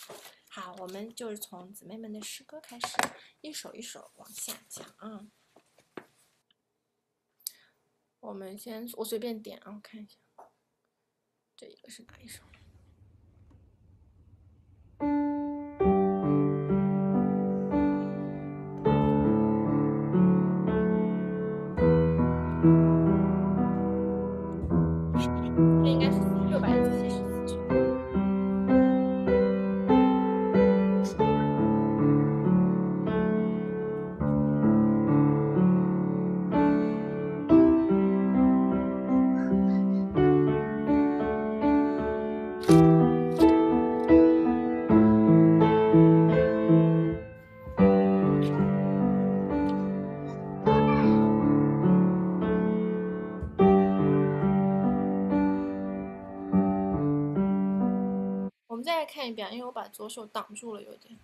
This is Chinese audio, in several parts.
好，我们就是从姊妹们的诗歌开始，一首一首往下讲啊。我们先，我随便点啊，我看一下，这一个是哪一首？这应该是674首。我们再来看一遍，因为我把左手挡住了，有点。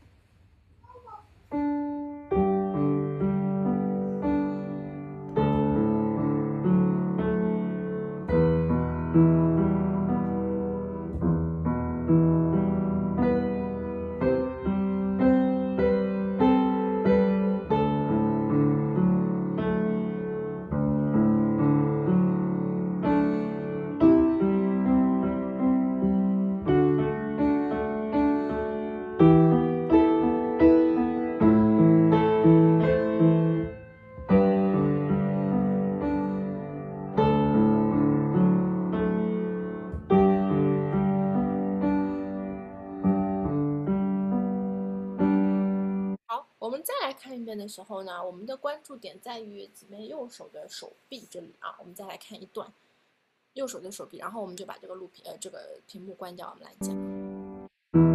好，我们再来看一遍的时候呢，我们的关注点在于姊妹右手的手臂这里啊。我们再来看一段右手的手臂，然后我们就把这个这个屏幕关掉，我们来讲。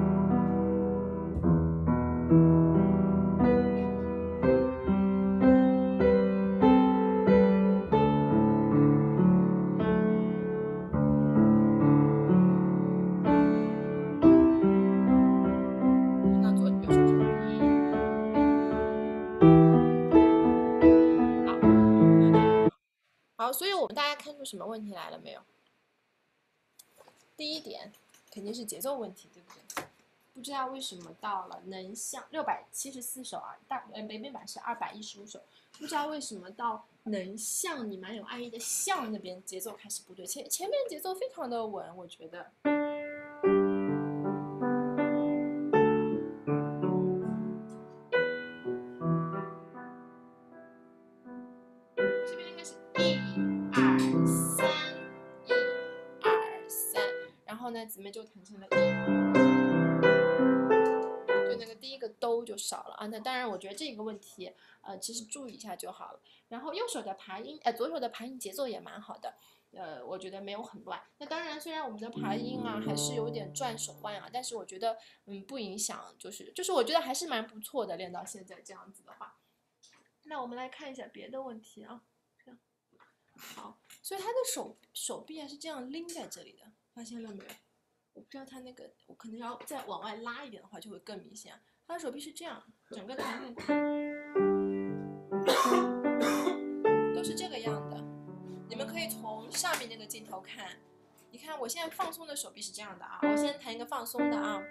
好，所以我们大家看出什么问题来了没有？第一点肯定是节奏问题，对不对？不知道为什么到了能像674首啊，北美版是215首，不知道为什么到能像你蛮有爱意的像那边节奏开始不对，前面节奏非常的稳，我觉得。这边应该是1、2、3，1、2、3，然后呢，姊妹就弹成了就那个第一个哆就少了啊。那当然，我觉得这个问题，其实注意一下就好了。然后右手的爬音，左手的爬音节奏也蛮好的，我觉得没有很乱。那当然，虽然我们的爬音啊还是有点转手腕啊，但是我觉得，不影响，就是我觉得还是蛮不错的，练到现在这样子的话。那我们来看一下别的问题啊，这样，好，所以他的手臂啊是这样拎在这里的，发现了没有？我不知道他那个，我可能要再往外拉一点的话，就会更明显。他的手臂是这样，整个弹面都是这个样的。你们可以从上面那个镜头看，你看我现在放松的手臂是这样的啊。我先弹一个放松的啊，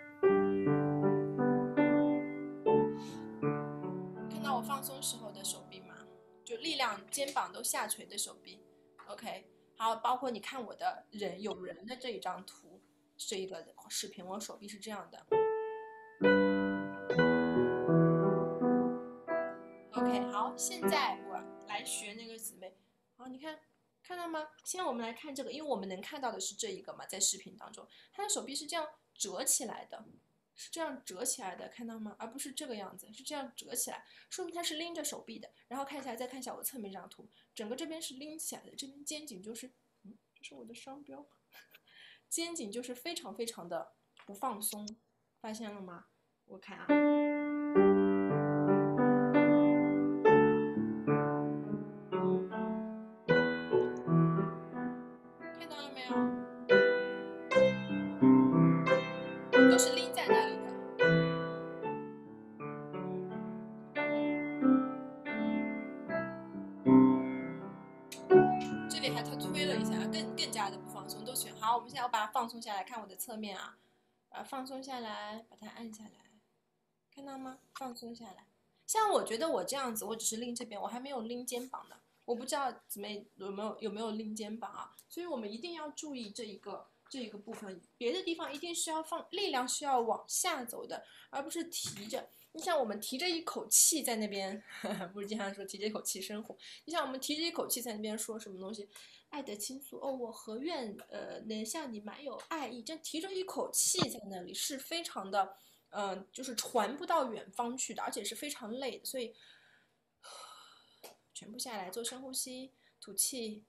看到我放松时候的手臂吗？就力量肩膀都下垂的手臂。OK， 好，包括你看我的有人的这一张图，这一个视频，我手臂是这样的。OK， 好，现在我来学那个姊妹。好，你看到吗？现在我们来看这个，因为我们能看到的是这一个嘛，在视频当中，他的手臂是这样折起来的，是这样折起来的，看到吗？而不是这个样子，是这样折起来，说明他是拎着手臂的。然后看一下，再看一下我侧面这张图，整个这边是拎起来的，这边肩颈就是，这是我的商标，肩颈就是非常非常的不放松，发现了吗？我看啊。看到了没有？都是拎在那里的。这里还特推了一下，更加的不放松，都选好。我们现在要把它放松下来，看我的侧面啊， 放松下来，把它按下来，看到吗？放松下来。像我觉得我这样子，我只是拎这边，我还没有拎肩膀呢。我不知道怎么有没有拎肩膀啊？所以我们一定要注意这一个部分，别的地方一定是要放力量是要往下走的，而不是提着。你像我们提着一口气在那边，不是经常说提着一口气生火？你像我们提着一口气在那边说什么东西？爱的倾诉哦，我何愿能向你满有爱意？这提着一口气在那里是非常的，就是传不到远方去的，而且是非常累的。所以全部下来做深呼吸，吐气，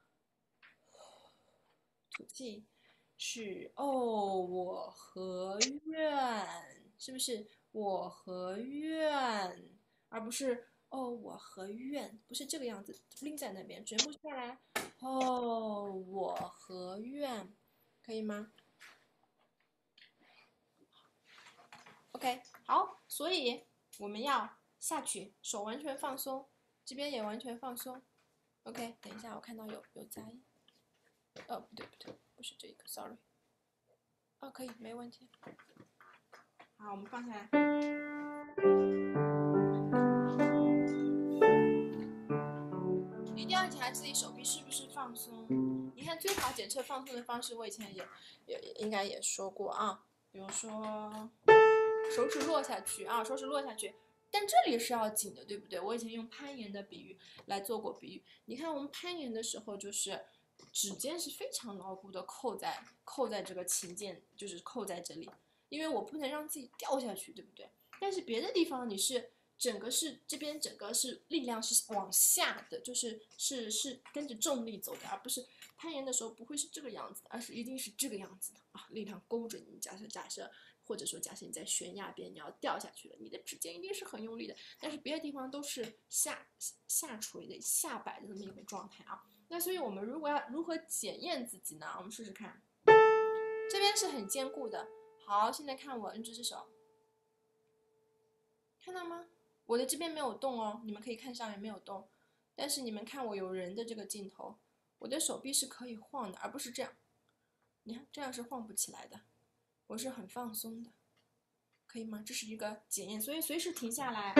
吐气是哦，我何愿？是不是我何愿？而不是哦，我何愿？不是这个样子，拎在那边，全部下来。哦，我何愿？可以吗？OK，好，所以我们要下去，手完全放松，这边也完全放松。OK，等一下，我看到有杂音。不对不对，不是这一个，sorry。可以，没问题。好，我们放下来。一定要检查自己手臂是不是放松。你看，最好检测放松的方式，我以前也应该也说过啊，比如说手指落下去啊，手指落下去，但这里是要紧的，对不对？我以前用攀岩的比喻来做过比喻。你看，我们攀岩的时候，就是指尖是非常牢固的扣在这个琴键，就是扣在这里，因为我不能让自己掉下去，对不对？但是别的地方你是整个是这边整个是力量是往下的，就是跟着重力走的，而不是攀岩的时候不会是这个样子的，而是一定是这个样子的啊，力量勾着你。假设或者说假设你在悬崖边你要掉下去了，你的指尖一定是很用力的，但是别的地方都是下垂的下摆的这么一个状态啊。那所以我们如果要如何检验自己呢？我们试试看，这边是很坚固的。好，现在看我摁这只手，看到吗？我的这边没有动哦，你们可以看上面没有动，但是你们看我有人的这个镜头，我的手臂是可以晃的，而不是这样。你看这样是晃不起来的，我是很放松的，可以吗？这是一个检验，所以随时停下来。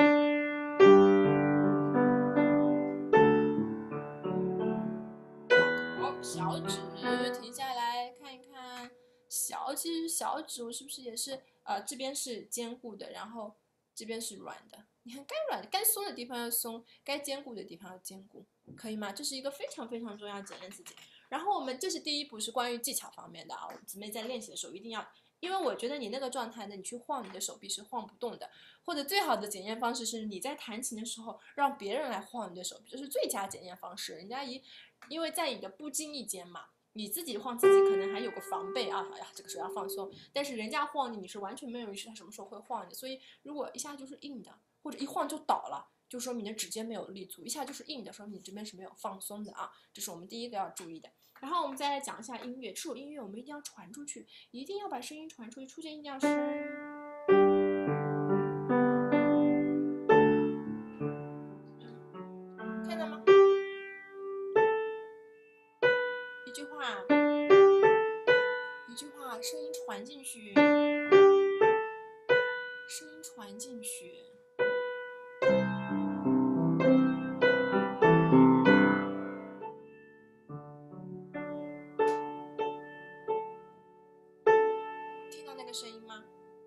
好，小指停下来看一看，其实小指我是不是也是这边是坚固的，然后这边是软的。你看，该松的地方要松，该坚固的地方要坚固，可以吗？这是一个非常非常重要检验自己。然后我们这是第一步，是关于技巧方面的啊。我们姊妹在练习的时候一定要，因为我觉得你那个状态呢，你去晃你的手臂是晃不动的。或者最好的检验方式是你在弹琴的时候让别人来晃你的手臂，这是最佳检验方式。人家因为在你的不经意间嘛。你自己晃自己可能还有个防备啊，哎呀，这个时候要放松。但是人家晃你，你是完全没有意识他什么时候会晃你，所以如果一下就是硬的，或者一晃就倒了，就说明你的指尖没有立足；一下就是硬的，说明你这边是没有放松的啊。这是我们第一个要注意的。然后我们再来讲一下音乐，这首音乐我们一定要传出去，一定要把声音传出去，出现一定要声。看到吗？一句话，声音传进去，声音传进去。听到那个声音吗？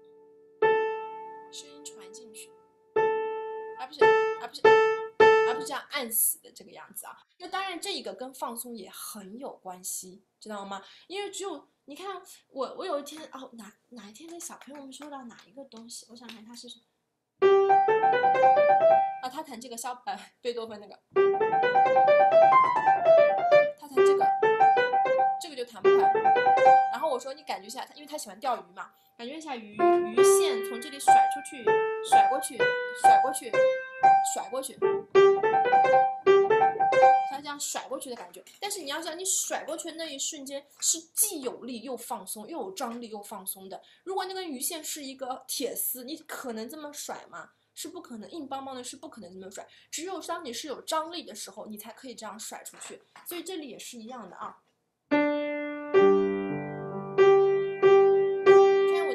声音传进去，而不是这样按死的这个样子啊。那当然，这一个跟放松也很有关系，知道吗？因为只有你看我有一天哦，哪一天跟小朋友们说到哪一个东西，我想想他是他弹这个贝多芬那个，他弹这个就弹不快。然后我说你感觉一下，因为他喜欢钓鱼嘛，感觉一下鱼线从这里甩出去，甩过去，甩过去，甩过去。它这样甩过去的感觉，但是你要想，你甩过去的那一瞬间是既有力又放松，又有张力又放松的。如果那根鱼线是一个铁丝，你可能这么甩吗？是不可能，硬邦邦的是不可能这么甩。只有当你是有张力的时候，你才可以这样甩出去。所以这里也是一样的啊。看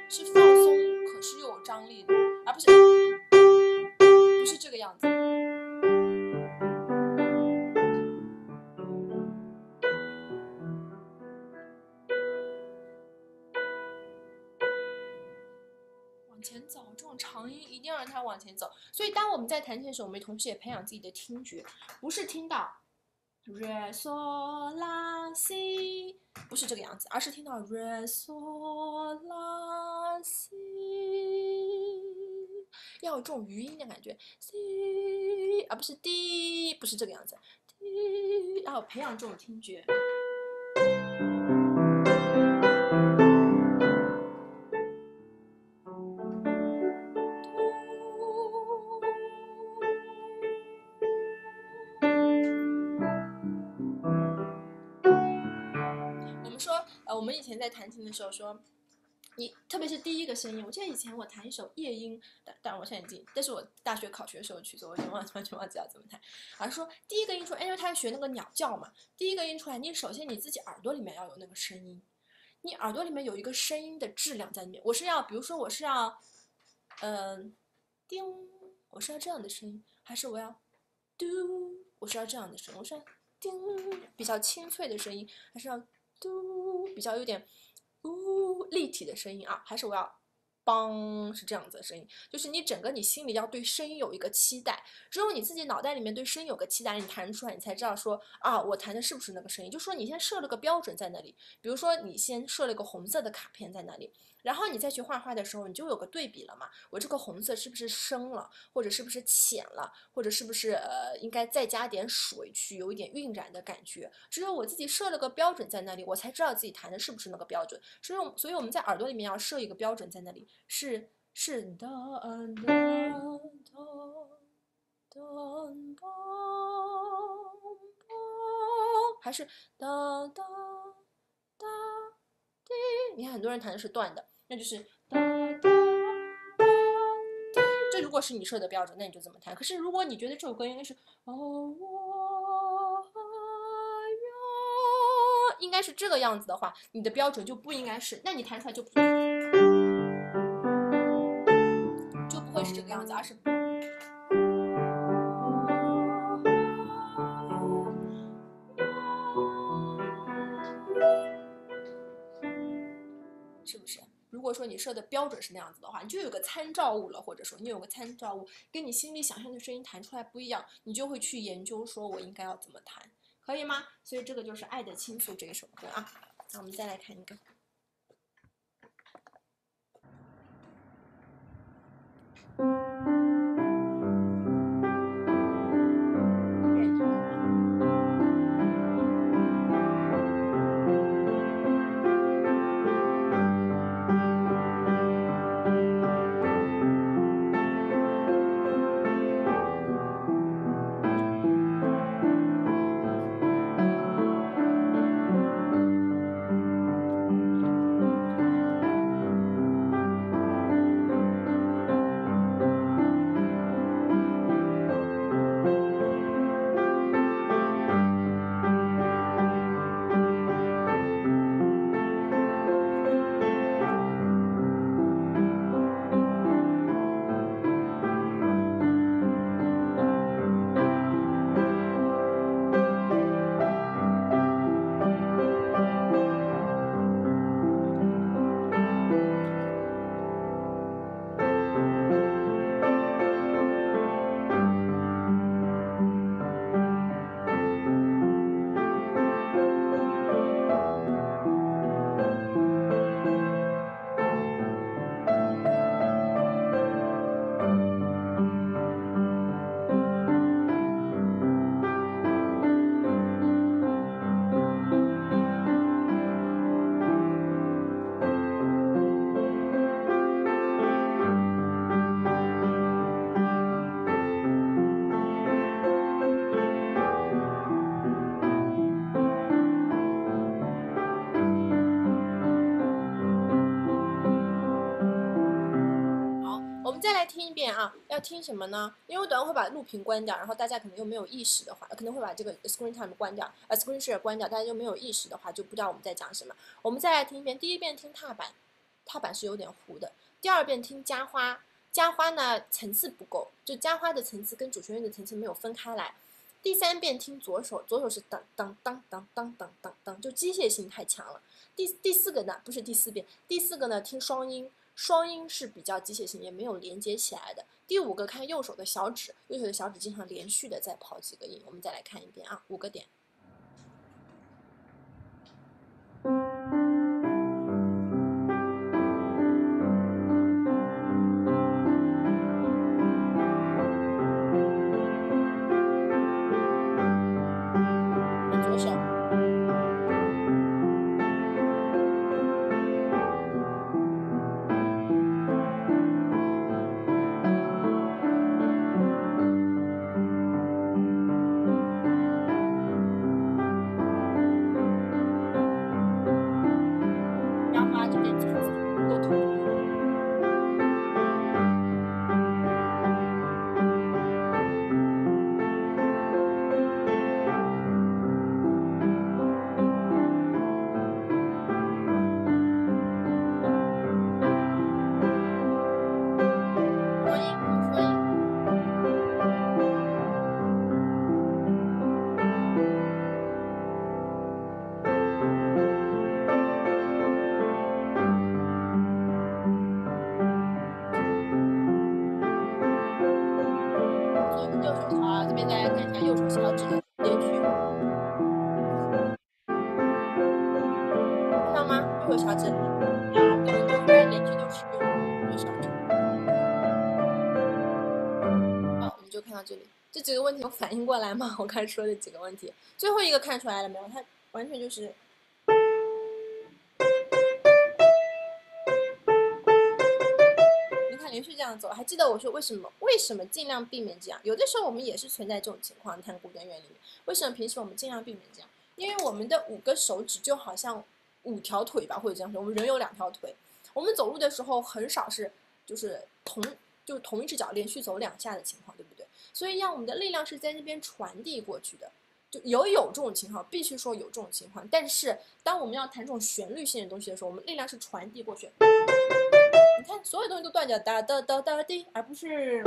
是放松，可是又有张力的，而不是这个样子。往前走，这种长音一定要让它往前走。所以当我们在弹琴的时候，我们同时也培养自己的听觉，不是听到 re sol la si， 不是这个样子，而是听到 re sol la si， 要有这种余音的感觉 si， 而不是 d， 不是这个样子 d， 要培养这种听觉。我们以前在弹琴的时候说，你特别是第一个声音，我记得以前我弹一首夜莺，当然我现在已经，但是我大学考学的时候曲子，我已经完全忘记要怎么弹。而说第一个音出来，因为他要学那个鸟叫嘛，第一个音出来，你首先你自己耳朵里面要有那个声音，你耳朵里面有一个声音的质量在里面。我是要，比如说我是要，叮，我是要这样的声音，还是我要嘟，我是要这样的声音，我是要叮比较清脆的声音，还是要嘟比较有点立体的声音啊，还是我要梆是这样子的声音，就是你整个你心里要对声音有一个期待，只有你自己脑袋里面对声音有个期待，你弹出来你才知道说啊，我弹的是不是那个声音，就说你先设了个标准在那里，比如说你先设了一个红色的卡片在那里，然后你再去画画的时候，你就有个对比了嘛。我这个红色是不是深了，或者是不是浅了，或者是不是应该再加点水去有一点晕染的感觉。只有我自己设了个标准在那里，我才知道自己弹的是不是那个标准。所以我们在耳朵里面要设一个标准在那里，是哒哒哒哒梆梆，还是哒哒哒滴？你看很多人弹的是断的。那就是哒哒哒滴，这如果是你设的标准，那你就这么弹。可是如果你觉得这首歌应该是应该是这个样子的话，你的标准就不应该是，那你弹出来就不会是这个样子，而是是不是？如果说你设的标准是那样子的话，你就有个参照物了，或者说你有个参照物，跟你心里想象的声音弹出来不一样，你就会去研究说我应该要怎么弹，可以吗？所以这个就是《爱的倾诉》这一首歌啊。那我们再来看一个。再来听一遍啊，要听什么呢？因为我等会会把录屏关掉，然后大家可能又没有意识的话，可能会把这个 screen time 关掉，screen share 关掉，大家又没有意识的话，就不知道我们在讲什么。我们再来听一遍，第一遍听踏板， 踏板是有点糊的。第二遍听家花，家花呢层次不够，就家花的层次跟主旋律的层次没有分开来。第三遍听左手，左手是当当当当当当当当，就机械性太强了。第四个呢，不是第四遍，第四个呢听双音，双音是比较机械性，也没有连接起来的。第五个看右手的小指，右手的小指经常连续的在跑几个音，我们再来看一遍啊，5个点。左手。家花这边层次不够统一。双音，双音。右手好，这边再来看一下右手小指的连续，看到吗？右手小指啊，都连续都是用右小指。好，我们就看到这里，这几个问题有反应过来吗？我刚才说的几个问题，最后一个看出来了没有？它完全就是。连续这样走，还记得我说为什么尽量避免这样？有的时候我们也是存在这种情况，弹古典乐里面，为什么平时我们尽量避免这样？因为我们的5个手指就好像5条腿吧，或者这样说，我们人有2条腿，我们走路的时候很少是就是同一只脚连续走2下的情况，对不对？所以让我们的力量是在那边传递过去的。就有这种情况，必须说有这种情况。但是当我们要弹这种旋律性的东西的时候，我们力量是传递过去。你看，所有东西都断掉，哒哒哒哒滴，而不是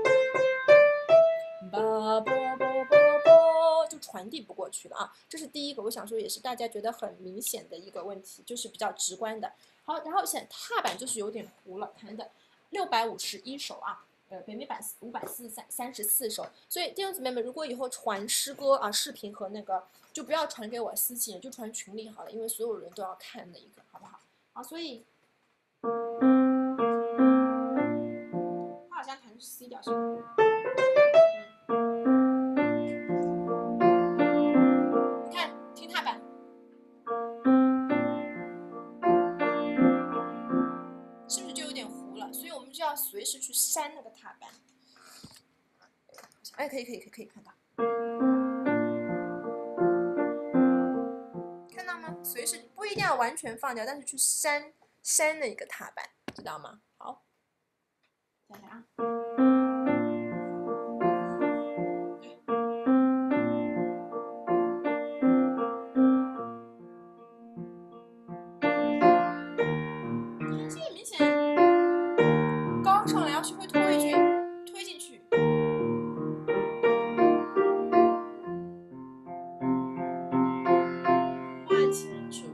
吧啵啵啵啵，就传递不过去了啊。这是第一个，我想说也是大家觉得很明显的一个问题，就是比较直观的。好，然后现踏板就是有点糊了，弹的651首啊。北美版534首，所以弟兄姊妹们，如果以后传诗歌啊、视频和那个，就不要传给我私信，就传群里好了，因为所有人都要看的一个，好不好？好，所以他好像弹的是 C 调，是吧？你看，听踏板，是不是就有点糊了？所以我们就要随时去扇那个踏板。哎，可以看到，看到吗？随时不一定要完全放掉，但是去扇那个踏板，知道吗？好，再来啊。这个明显高上来要学会推进去。画清楚。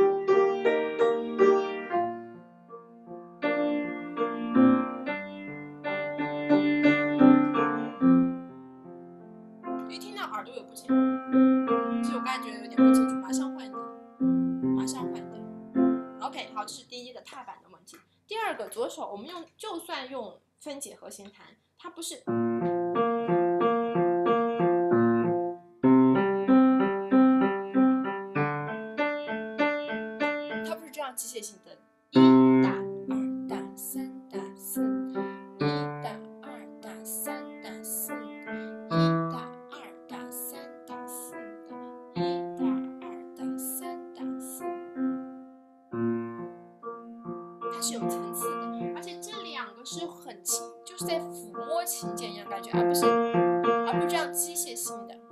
一听到耳朵有不清楚，其实我刚才觉得有点不清楚，马上换的。OK， 好，这是第一个踏板的问题。第二个，左手我们就算用分解和弦弹，它不是。它不是这样机械性的，1打2打3打4，1打2打3打4，1打2打3打4，1打2打3打4，它是有层次的，而且这2个是很轻，就是在抚摸琴键一样感觉，而不是这样机械性的。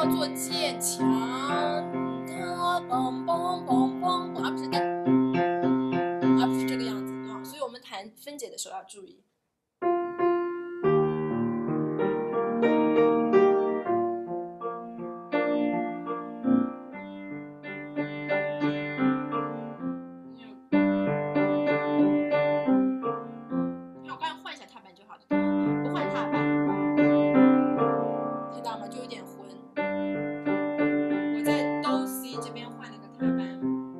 要做渐强，梆梆梆梆，而不是这个样子啊。所以我们弹分解的时候要注意。我刚才换一下踏板就好了，不换踏板，听到吗？就有点混。我在哆 C 这边换了个踏板。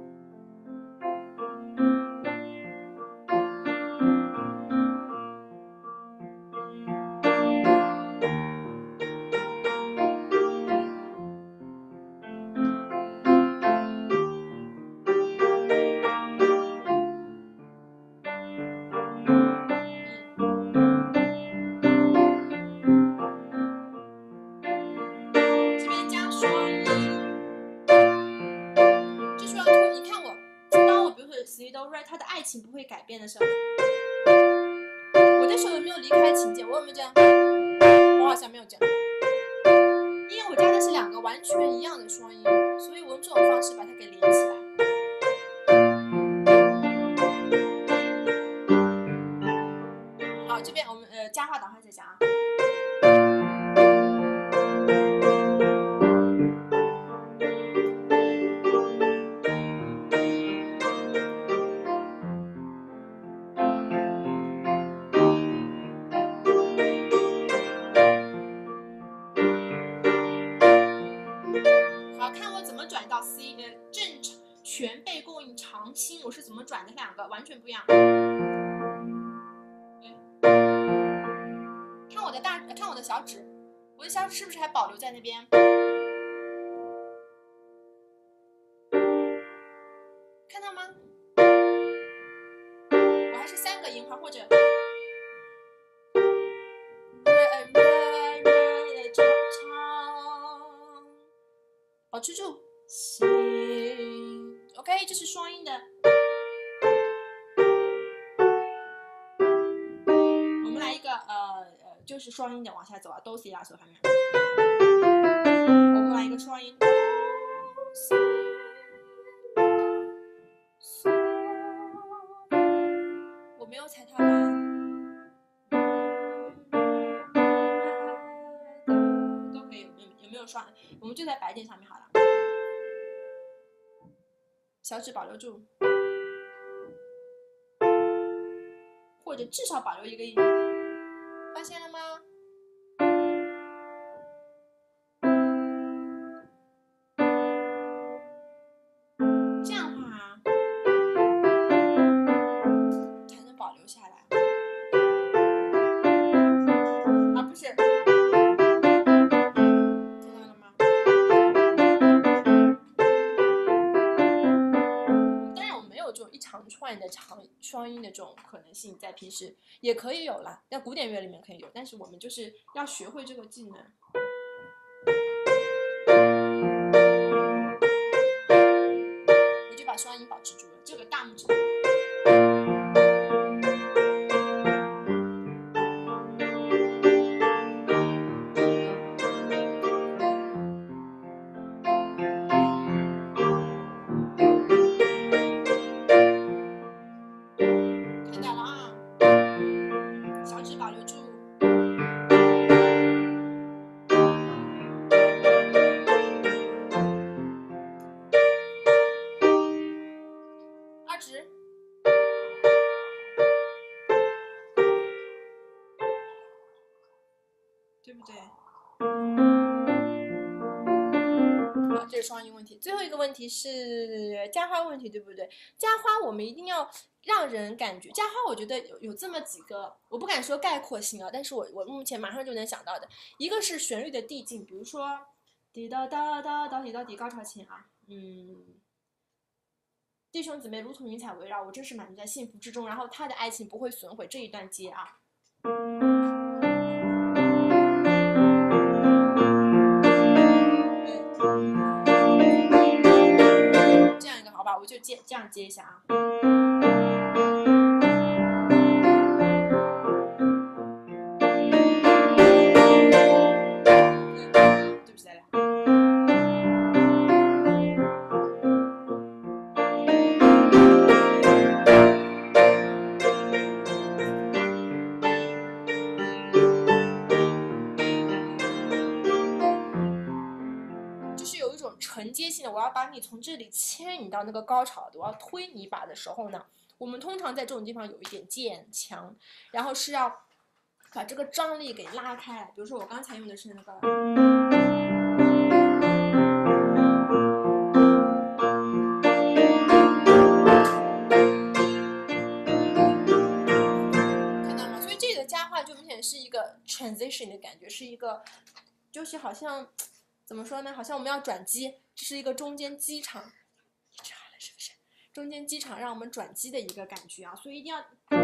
这边加双音，这时候要你看我，当我比如说 C Do Re， 它的爱情不会改变的时候，我的手有没有离开琴键？我有没有这样？我好像没有这样，因为我加的是2个完全一样的双音，所以我用这种方式把它给连起来。好，这边我们加话等会再讲啊。好，看我怎么转到 C， 正常全背共应长心，我是怎么转的？2个完全不一样。看我的小指，我的小指是不是还保留在那边？看到吗？我还是3个音花，或者保持住，行 ，OK， 这是双音的。我们来一个就是双音的往下走啊，哆西拉嗦还没有。我们来一个双音。我没有踩踏板，都可以。有没有双？我们就在白键上面好了。小指保留住，或者至少保留1个音，发现了吗？这样的话才能保留下来，而不是听到了吗？当然我没有这种一长串的双音的这种可能性，在平时也可以有啦，在古典乐里面可以有，但是我们就是要学会这个技能。我就把双音保持住了，这个大拇指。看到了啊，小指保留住。2指。对不对？好，这是双音问题。最后一个问题是加花问题，对不对？加花我们一定要让人感觉，加花我觉得有这么几个，我不敢说概括性啊，但是我目前马上就能想到的，一个是旋律的递进，比如说滴答答答答滴答滴高潮琴啊，弟兄姊妹如同云彩围绕我，真是满足在幸福之中，然后他的爱情不会损毁，这一段接啊。这样一个好吧，我就这样接一下啊。对不起大家。 我要把你从这里牵引到那个高潮的，我要推你一把的时候呢，我们通常在这种地方有一点渐强，然后是要把这个张力给拉开来。比如说我刚才用的是那个。加话就明显是一个 transition 的感觉，是一个，就是好像怎么说呢？好像我们要转机，这是一个中间机场，你知道了是不是？中间机场让我们转机的一个感觉啊，所以一定要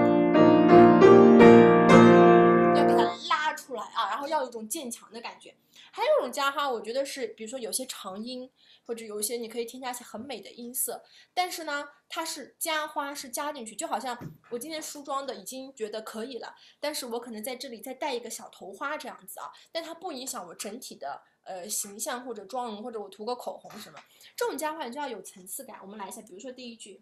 给它拉出来啊，然后要有一种渐强的感觉。还有一种加花，我觉得是，比如说有些长音，或者有一些你可以添加一些很美的音色，但是呢，它是加花是加进去，就好像我今天梳妆的已经觉得可以了，但是我可能在这里再带一个小头花这样子啊，但它不影响我整体的形象或者妆容，或者我涂个口红什么，这种加花你就要有层次感。我们来一下，比如说第一句。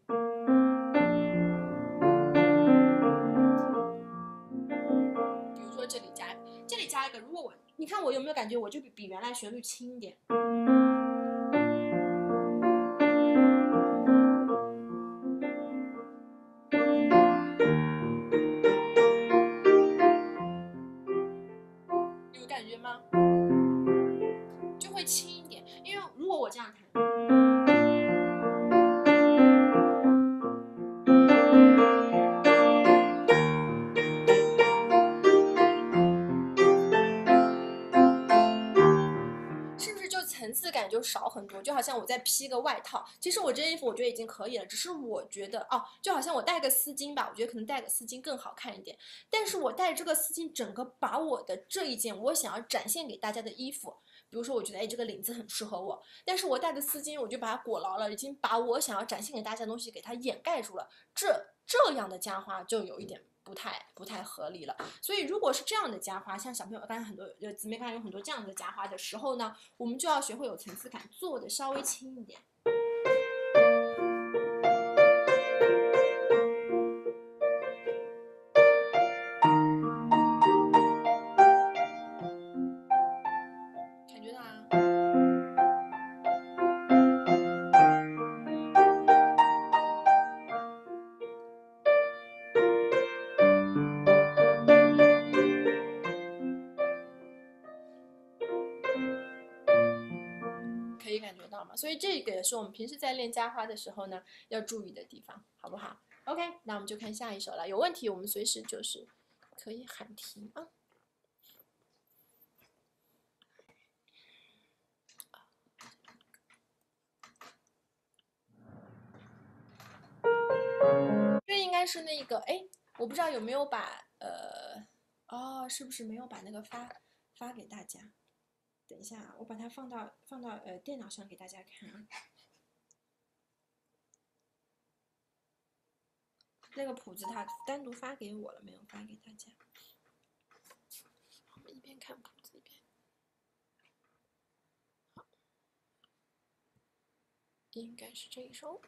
比如说这里加一个，如果你看我有没有感觉我就比原来旋律轻一点？有感觉吗？就会轻一点，因为如果我这样弹。层次感就少很多，就好像我在披个外套。其实我这件衣服我觉得已经可以了，只是我觉得哦，就好像我带个丝巾吧，我觉得可能带个丝巾更好看一点。但是我带这个丝巾，整个把我的这一件我想要展现给大家的衣服，比如说我觉得这个领子很适合我，但是我带个丝巾我就把它裹牢了，已经把我想要展现给大家的东西给它掩盖住了。这样的加花就有一点不太合理了。所以如果是这样的加花，像小朋友刚才很多姊妹刚才有很多这样的加花的时候呢，我们就要学会有层次感，做的稍微轻一点。感觉到啊。可以感觉到吗？所以这个也是我们平时在练加花的时候呢要注意的地方，好不好 ？OK， 那我们就看下一首了。有问题我们随时就是可以喊停啊。这应该是那个哎，我不知道有没有把是不是没有把那个发给大家？等一下，我把它放到电脑上给大家看啊。那个谱子它单独发给我了，没有发给大家。我们一边看谱子一边。好，应该是这一首。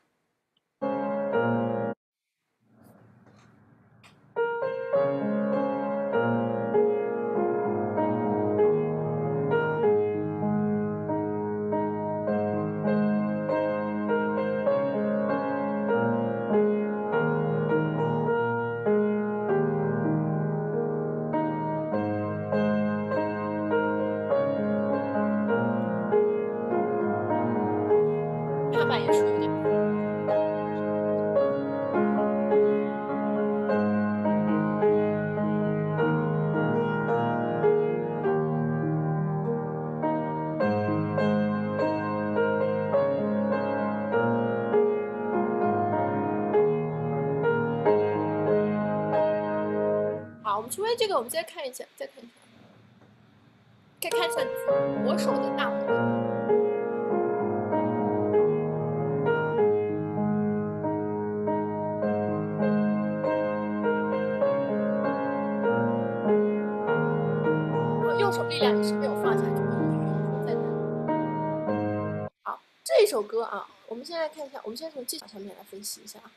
踏板也是有点。好，我们除非这个，我们再看一下，再看一下，再看一下左手的大拇哥。右手力量也是没有放下，就不能用在那。好，这一首歌啊，我们先来看一下，我们先从技巧上面来分析一下。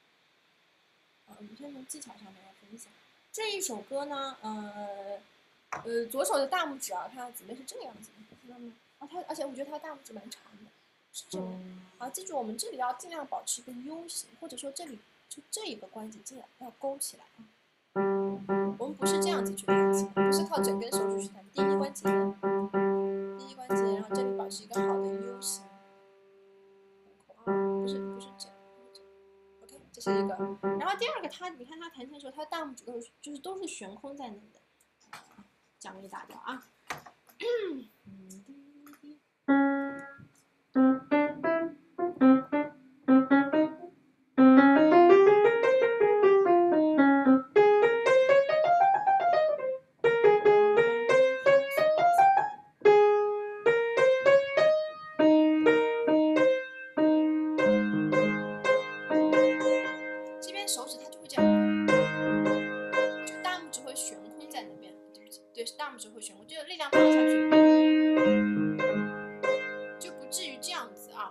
我们先从技巧上面来分析。这一首歌呢， 左手的大拇指啊，它姊妹是这个样子的，知道吗？啊，而且我觉得它大拇指蛮长的，是这个。好，记住我们这里要尽量保持一个 U 型，或者说这里就这一个关节尽量要勾起来啊。我们不是这样子去弹琴，不是靠整根手指去弹。第一关节，然后这里保持一个好的 U 型。啊，不是这样。OK， 这是一个。然后第二个，你看他弹琴的时候，他大拇指都是悬空在那里的。讲给大家啊。这边手指它就会这样，就大拇指会悬空在那边。对不起，对，大拇指会悬空，就力量放下去，就不至于这样子啊。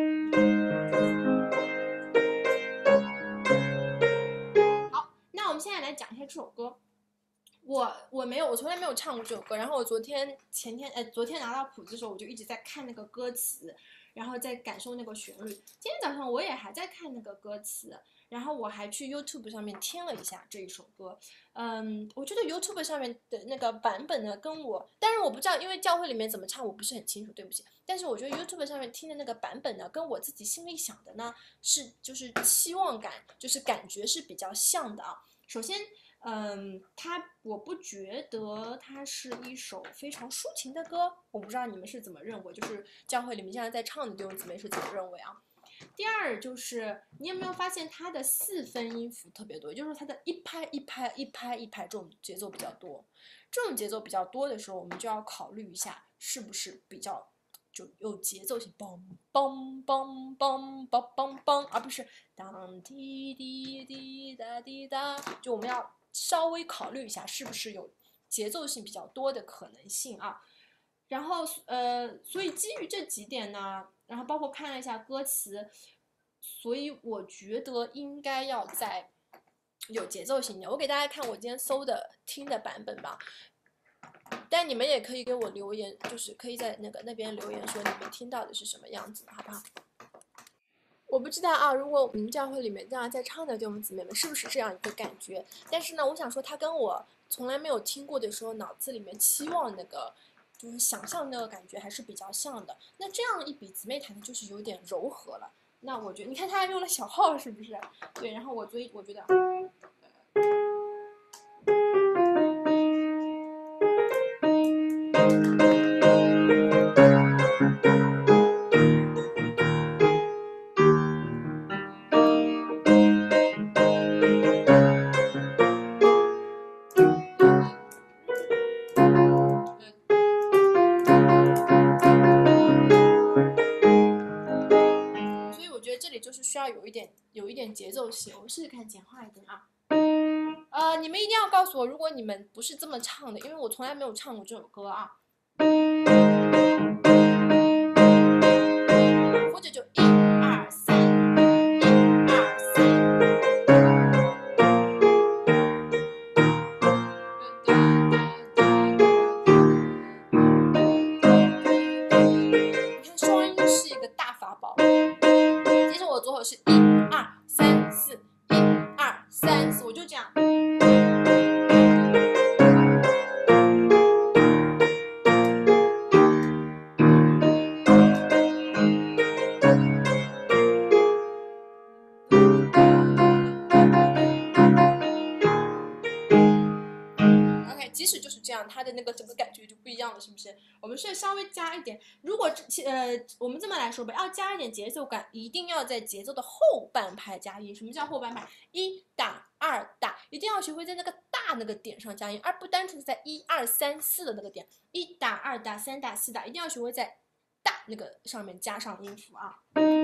好，那我们现在来讲一下这首歌。我从来没有唱过这首歌。然后我昨天拿到谱子的时候，我就一直在看那个歌词，然后在感受那个旋律。今天早上我也还在看那个歌词，然后我还去 YouTube 上面听了一下这一首歌。我觉得 YouTube 上面的那个版本呢，当然我不知道，因为教会里面怎么唱我不是很清楚，对不起。但是我觉得 YouTube 上面听的那个版本呢，跟我自己心里想的呢就是期望感，就是感觉是比较像的啊。首先。我不觉得它是一首非常抒情的歌，我不知道你们是怎么认为，就是教会里面现在在唱的弟兄姊妹是怎么认为啊？第二就是你有没有发现它的4分音符特别多，就是它的一拍一拍一拍一拍这种节奏比较多。这种节奏比较多的时候，我们就要考虑一下是不是比较就有节奏性，梆梆梆梆梆梆梆，而不是当滴滴滴答滴答，就我们要稍微考虑一下是不是有节奏性比较多的可能性啊。然后所以基于这几点呢，然后包括看了一下歌词，所以我觉得应该要在有节奏性的。我给大家看我今天听的版本吧。但你们也可以给我留言，就是可以在那边留言说你们听到的是什么样子，好不好？我不知道啊，如果我们教会里面这样在唱的弟兄姊妹们是不是这样一个感觉？但是呢，我想说，他跟我从来没有听过的时候，脑子里面期望那个就是想象那个感觉还是比较像的。那这样一比，姊妹弹的就是有点柔和了。那我觉得，你看他还用了小号，是不是？对，然后所以我觉得。就是需要有一点节奏性，我们试试看简化一点啊。你们一定要告诉我，如果你们不是这么唱的，因为我从来没有唱过这首歌啊。或者就1、2、3，1、2、3。你看双音是一个大法宝。接着我左手是1、2、3、4，1、2、3、4，我就这样。OK， 即使就是这样，它的那个整个感觉就不一样了，是不是？我们是稍微加一点。如果我们这么来说吧，要加一点节奏感，一定要在节奏的后半拍加音。什么叫后半拍？1打2打，一定要学会在那个大那个点上加音，而不单纯在1、2、3、4的那个点。1打2打3打4打，一定要学会在大那个上面加上音符啊。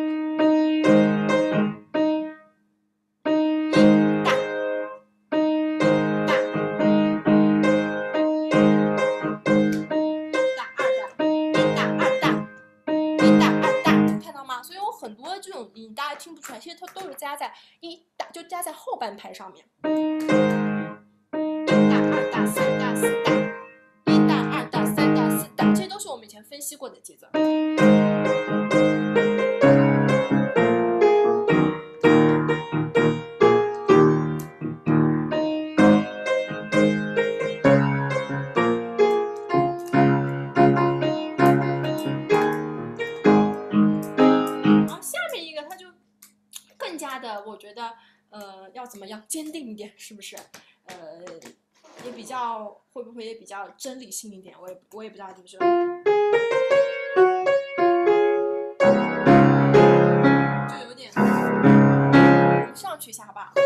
很多这种音大家听不出来，其实它都是加在就加在后半拍上面。1打2打3打4打。 这些都是我们以前分析过的节奏。然后下面一个它就更加的，我觉得要怎么样坚定一点，是不是？也比较会不会也比较真理性一点，我也不知道怎么说。就有点上去一下好不好？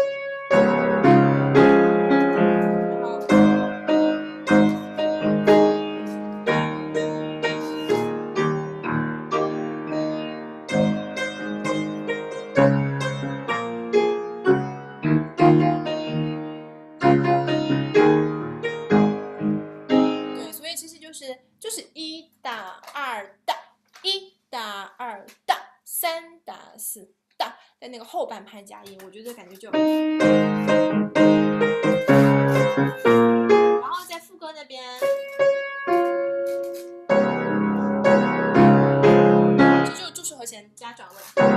对，所以其实就是1打2打1打2打3打4打，在那个后半拍加音，我觉得感觉就。然后在副歌那边，这就是助手和弦加转位，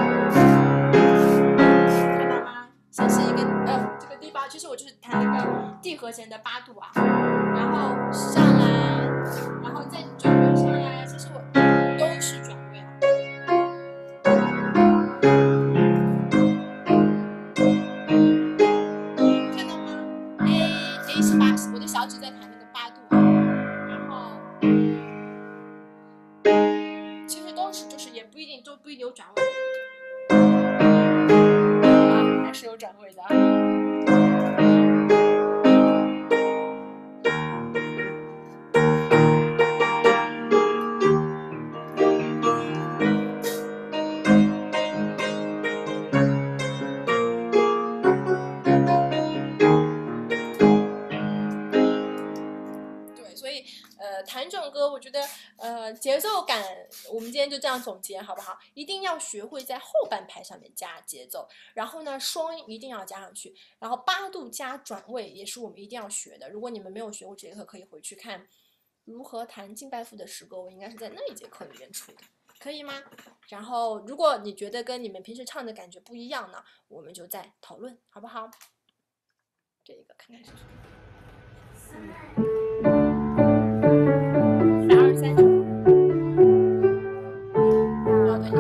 看到吗？先是一个这个地方，其实我就是弹那个 D 和弦的8度啊，然后上来，然后再转位上来，其实我都是转位啊。看到吗 ？A 是8，我的小指在弹那个8度啊，然后其实都是就是也不一定有转位，啊，还是有转位的啊。对，所以弹这种歌，我觉得节奏感，我们今天就这样总结好不好？一定要学会在后半拍上面加节奏，然后呢双音一定要加上去，然后8度加转位也是我们一定要学的。如果你们没有学过这节课，可以回去看如何弹敬拜赋的诗歌，我应该是在那一节课里面出的，可以吗？然后如果你觉得跟你们平时唱的感觉不一样呢，我们就再讨论，好不好？这个看看是什么。123，好的，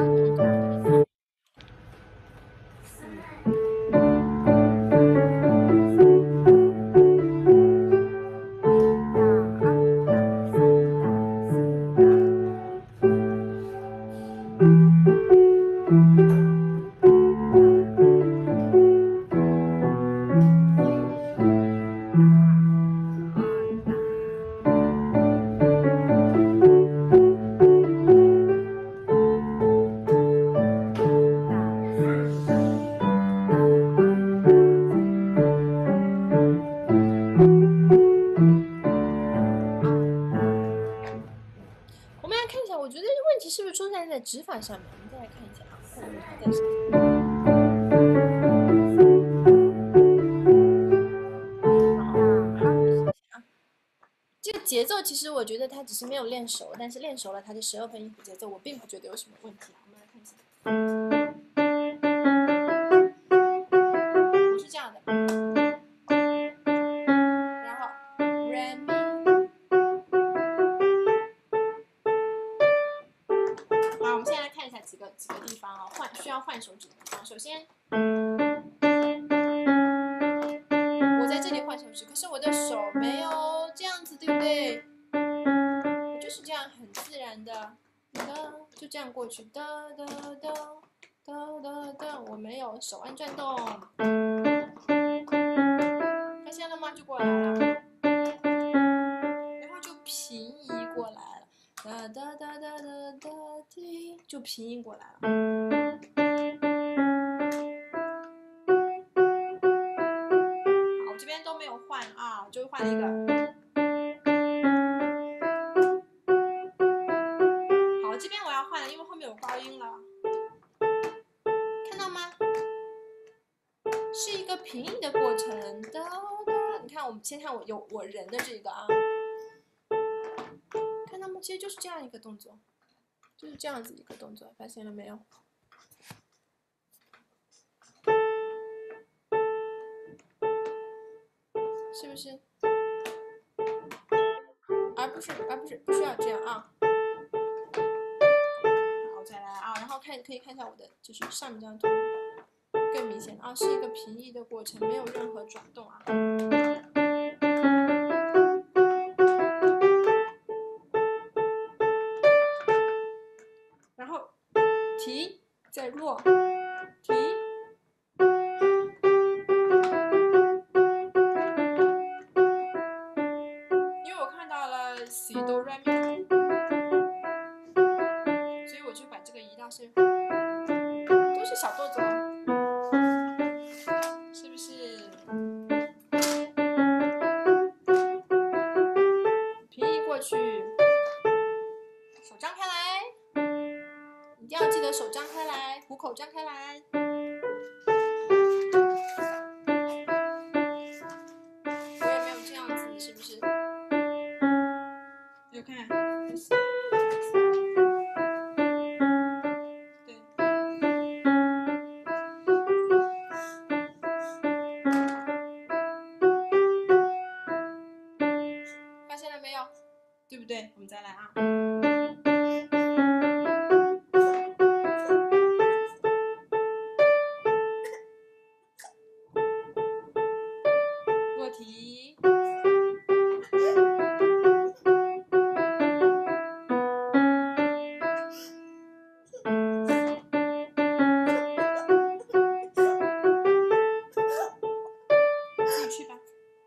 我们来看一下，我觉得问题是不是出现在指法上面？我们再来看一下啊，看问题在什么？这个节奏其实我觉得他只是没有练熟，但是练熟了他的12分音符节奏，我并不觉得有什么问题。我们来看一下，我是这样的，然后 re mi， 好，我们现在来看一下几个地方啊，需要换手指的地方。首先，我在这里换手指，可是我的手没有这样子，对不对？我就是这样很自然的，就这样过去，哒哒哒哒哒哒，我没有手腕转动，发现了吗？就过来了，然后就平移过来了，哒哒哒哒哒哒滴，就平移过来了。好，我这边都没有换啊，就换了一个。好，这边我要换了，因为后面有高音了，看到吗？是一个平移的过程，哒哒。你看，我们先看我人的这个啊，看到吗？ 其实就是这样一个动作，就是这样子一个动作，发现了没有？是不是？不需要这样啊。好，我再来啊，然后可以看一下我的，就是上面这张图更明显啊，是一个平移的过程，没有任何转动啊。然后提再落，提。因为我看到了西哆来咪，所以我就把这个移到是，都是小动作，是不是？平移过去，手张开来，一定要记得手张开来，虎口张开来。我也没有这样子，是不是？有看？对。发现了没有？对不对？我们再来啊。落提。自己去吧。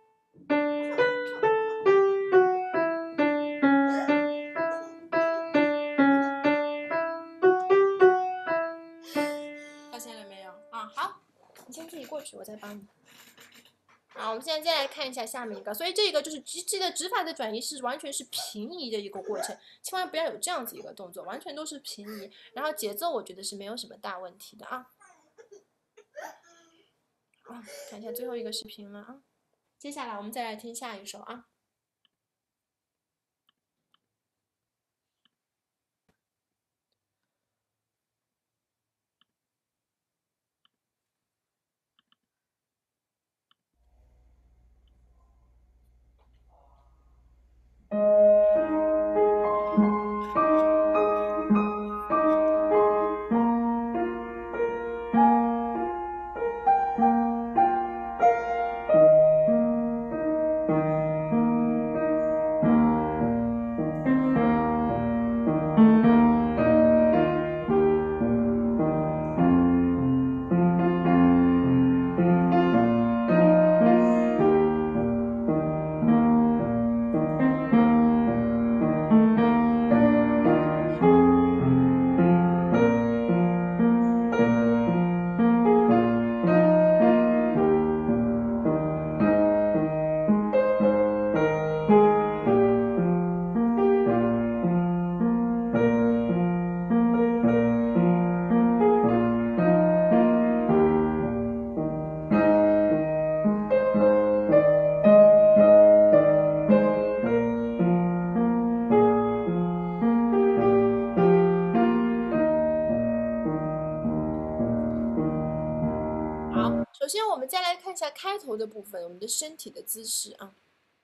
发现了没有？啊，好，你先自己过去，我再帮你。好，我们现在再来看一下下面一个，所以这个就是记得指法的转移是完全是平移的一个过程，千万不要有这样子一个动作，完全都是平移。然后节奏我觉得是没有什么大问题的啊。好，看一下最后一个视频了啊。接下来我们再来听下一首啊。首先，我们再来看一下开头的部分，我们的身体的姿势啊。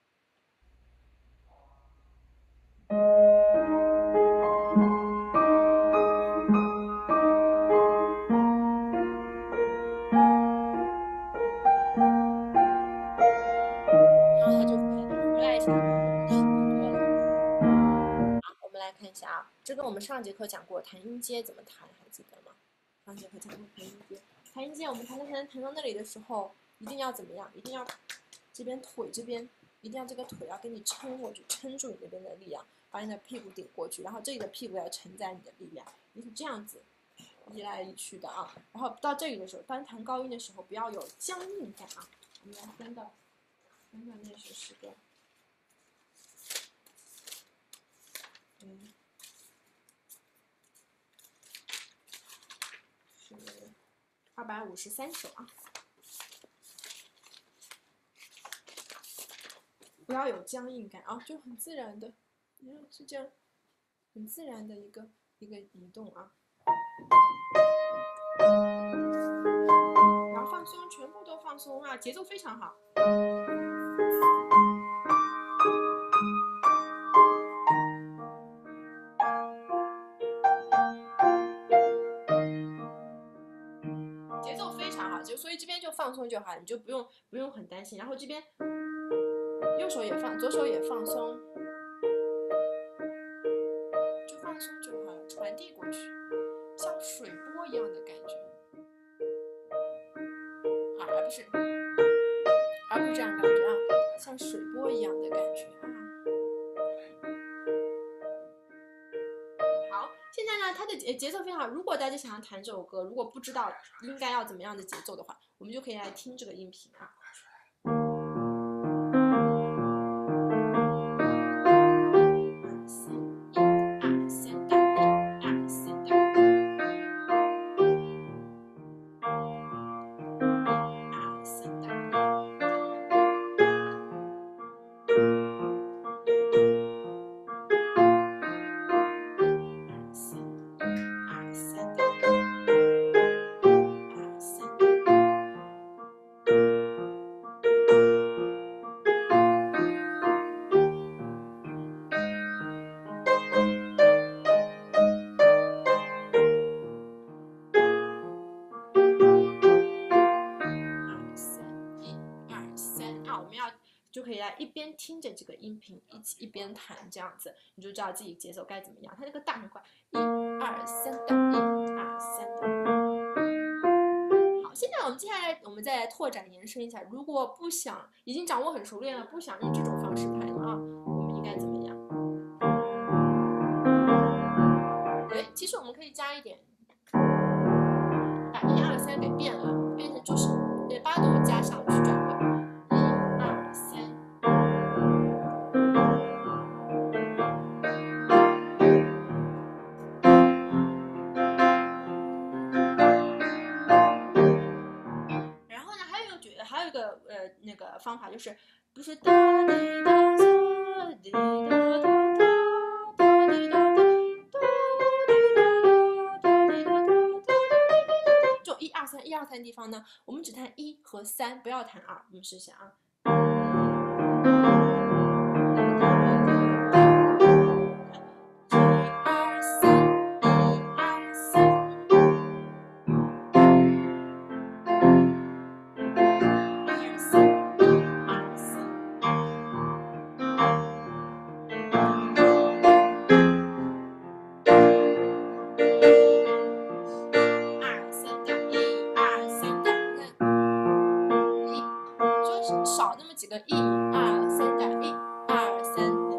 然后它就回来一下，多了。好，我们来看一下啊，这跟我们上节课讲过弹音阶怎么弹，还记得吗？上节课讲过弹音阶，弹音阶我们弹到那里的时候，一定要怎么样？一定要这边腿这边一定要这个腿要给你撑过去，撑住你那边的力量，把你的屁股顶过去，然后这里的屁股要承载你的力量，你是这样子移来移去的啊。然后到这里的时候，当弹高音的时候，不要有僵硬感啊。我们来分到那首诗歌。是253首啊。不要有僵硬感啊，就很自然的，你看是这样， 很自然的一个移动啊。然后放松，全部都放松啊，节奏非常好。节奏非常好，所以这边就放松就好，你就不用很担心。然后这边右手也放，左手也放松，就放松就好了，传递过去，像水波一样的感觉。好，而不是这样感觉啊，像水波一样的感觉啊。好，现在呢，它的节奏非常好。如果大家想要弹这首歌，如果不知道应该要怎么样的节奏的话，我们就可以来听这个音频啊。就可以来一边听着这个音频，一边弹，这样子你就知道自己节奏该怎么样。它这个大很快，1、2、3的，1、2、3的。好，现在我们接下来我们再来拓展延伸一下。如果不想已经掌握很熟练了，不想用这种方式拍了啊，我们应该怎么样？其实我们可以加一点，把1、2、3给变了，变成就是8度加上去转位。还有一个那个方法就是不是哒滴哒嗦滴哒哒哒哒滴哒哒哒滴哒哒哒滴哒哒哒，就1、2、3、1、2、3地方呢，我们只弹1和3，不要弹2。我们试一下啊。少那么几个1、2、3的1、2、3的。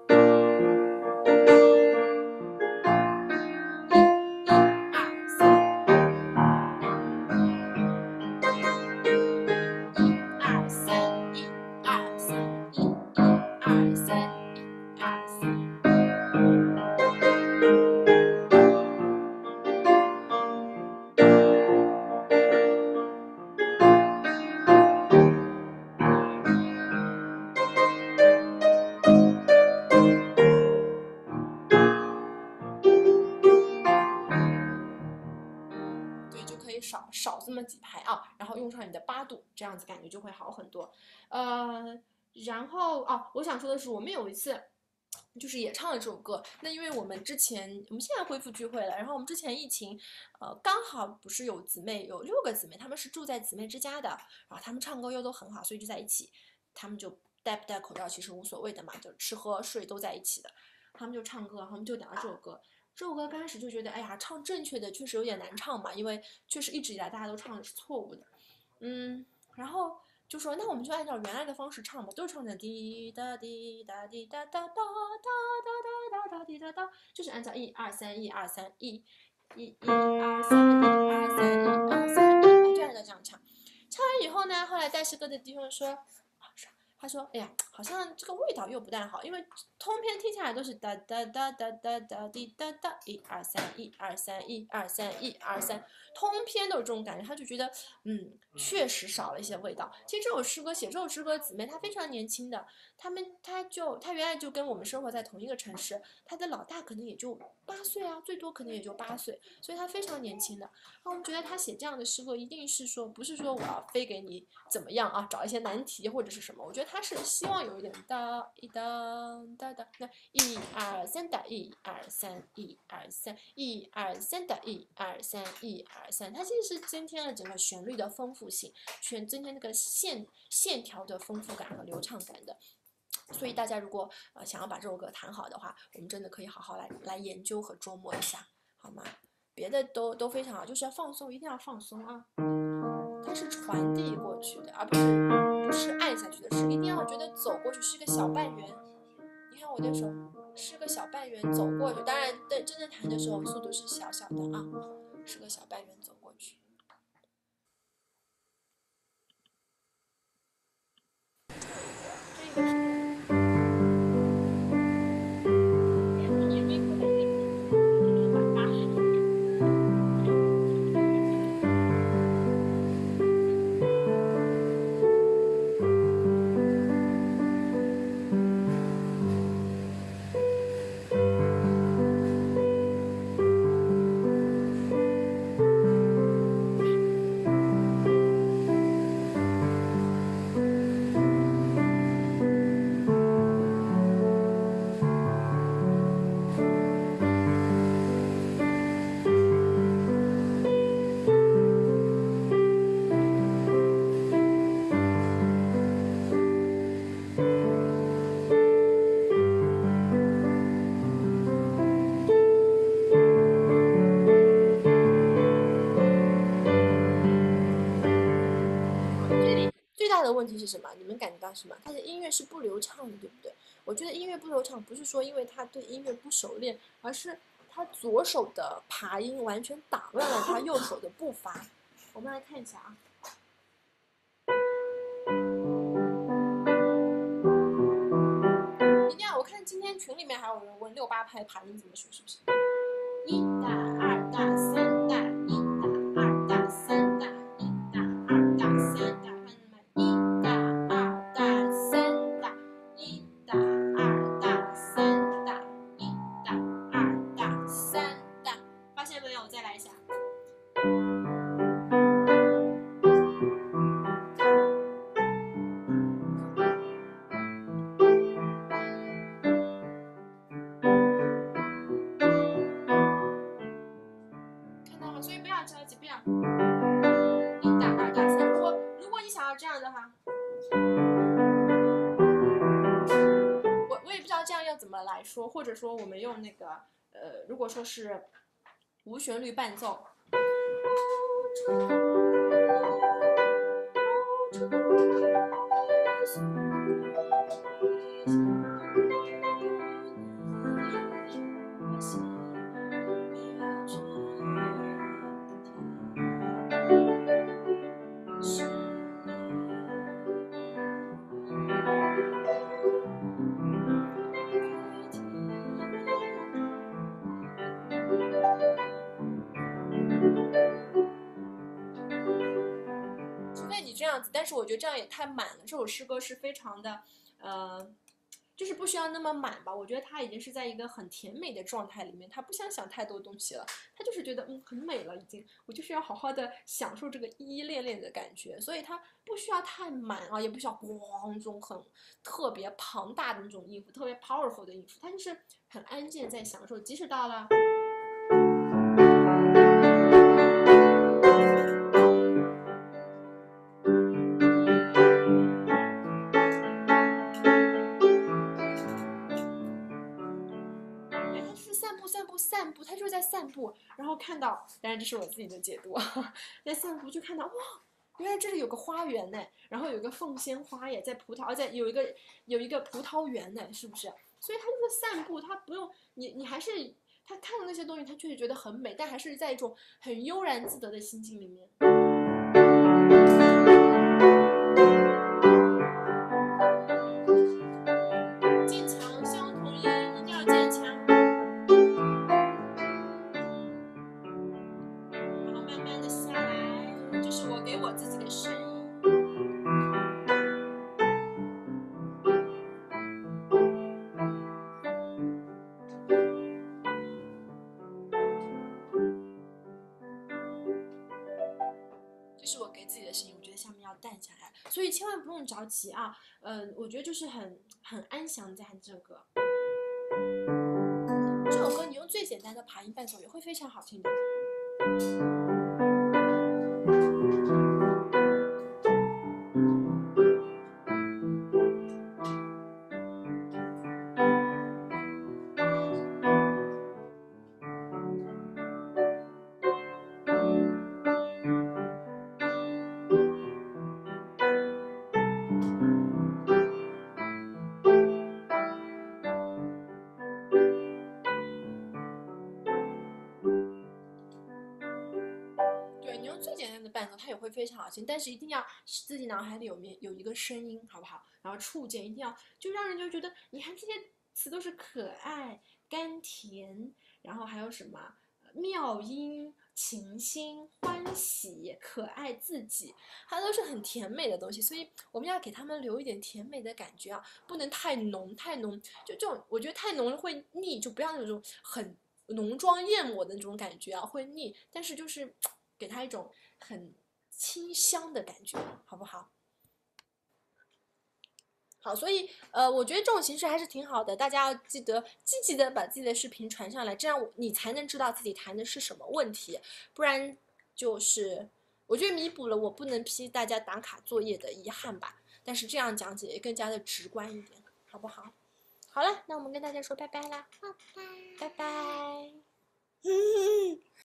少这么几拍啊，然后用上你的8度，这样子感觉就会好很多。然后我想说的是，我们有一次就是也唱了这首歌。那因为我们现在恢复聚会了，然后我们之前疫情，刚好不是有姊妹有6个姊妹，她们是住在姊妹之家的，然后她们唱歌又都很好，所以就在一起，她们就戴不戴口罩其实无所谓的嘛，就吃喝睡都在一起的，她们就唱歌，然后我们就聊这首歌。这首歌刚开始就觉得，哎呀，唱正确的确实有点难唱嘛，因为确实一直以来大家都唱的是错误的，然后就说那我们就按照原来的方式唱吧，都唱成滴答滴答滴答哒哒哒哒哒哒滴答哒，就是按照1、2、3、1、2、3、1、1、2、3、1、2、3、1、2、3、1，就按照这样唱。唱完以后呢，后来带诗歌的弟兄说，他说，哎呀， 好像这个味道又不太好，因为通篇听下来都是哒哒哒哒哒哒滴哒哒1 2 3 1 2 3 1 2 3 1 2 3，通篇都是这种感觉，他就觉得确实少了一些味道。其实这首诗歌写这首诗歌姊妹她非常年轻的，她原来就跟我们生活在同一个城市，她的老大可能也就8岁啊，最多可能也就8岁，所以她非常年轻的。我们觉得她写这样的诗歌，一定是说不是说我要非给你怎么样啊，找一些难题或者是什么，我觉得她是希望有一点哒一哒哒哒，那1 2 3哒1 2 3 1 2 3 1 2 3哒1 2 3 1 2 3，它其实是增添了整个旋律的丰富性，增添那个线条的丰富感和流畅感的。所以大家如果想要把这首歌弹好的话，我们真的可以好好来研究和琢磨一下，好吗？别的都非常好，就是要放松，一定要放松啊！它是传递过去的，而不是按下去的，是一定要觉得走过去是个小半圆。你看我的手是个小半圆走过去，当然真正弹的时候速度是小小的啊，是个小半圆走过去。这个是。最大的问题是什么？你们感觉到什么？它的音乐是不流畅的，对不对？我觉得音乐不流畅，不是说因为他对音乐不熟练，而是他左手的爬音完全打乱了他右手的步伐。我们来看一下啊。一定要，我看今天群里面还有人问6/8拍爬音怎么学，是不是？1打2打3打1打2打3打1打2打3打，看见没？1打2打3打1打2打3打1打2打3打，发现没有？我再来一下。看到吗？所以不要着急，不要1打2打3。如果你想要这样的话，我也不知道这样要怎么来说，或者说我们用那个如果说是无旋律伴奏。除非你这样子，但是我觉得这样也太满了。这首诗歌是非常的，就是不需要那么满吧。我觉得他已经是在一个很甜美的状态里面，他不想太多东西了，他就是觉得很美了已经。我就是要好好的享受这个依依恋恋的感觉，所以他不需要太满啊，也不需要咣这种很特别庞大的那种音符，特别 powerful 的音符，他就是很安静在享受，即使到了。散步，他就是在散步，然后看到，当然这是我自己的解读，在散步就看到哇，原来这里有个花园呢，然后有个凤仙花耶，在葡萄，在有一个葡萄园呢，是不是？所以他就是散步，他不用你还是他看到那些东西，他确实觉得很美，但还是在一种很悠然自得的心境里面。 自己的声音。这是我给自己的声音，我觉得下面要淡下来，所以千万不用着急啊。我觉得就是很安详在这个。这首歌你用最简单的爬音伴奏也会非常好听的。对，你用最简单的伴奏，它也会非常好听，但是一定要自己脑海里有一个声音，好不好？然后触键一定要，就让人就觉得，你看这些词都是可爱、甘甜，然后还有什么妙音、情心、欢喜、可爱、自己，它都是很甜美的东西，所以我们要给他们留一点甜美的感觉啊，不能太浓，太浓，就这种我觉得太浓了会腻，就不要那种很浓妆艳抹的那种感觉啊，会腻，但是就是给它一种很清香的感觉，好不好？好，所以我觉得这种形式还是挺好的，大家要记得积极的把自己的视频传上来，这样你才能知道自己弹的是什么问题，不然就是我觉得弥补了我不能批大家打卡作业的遗憾吧。但是这样讲解也更加的直观一点，好不好？好了，那我们跟大家说拜拜啦，拜拜，拜拜。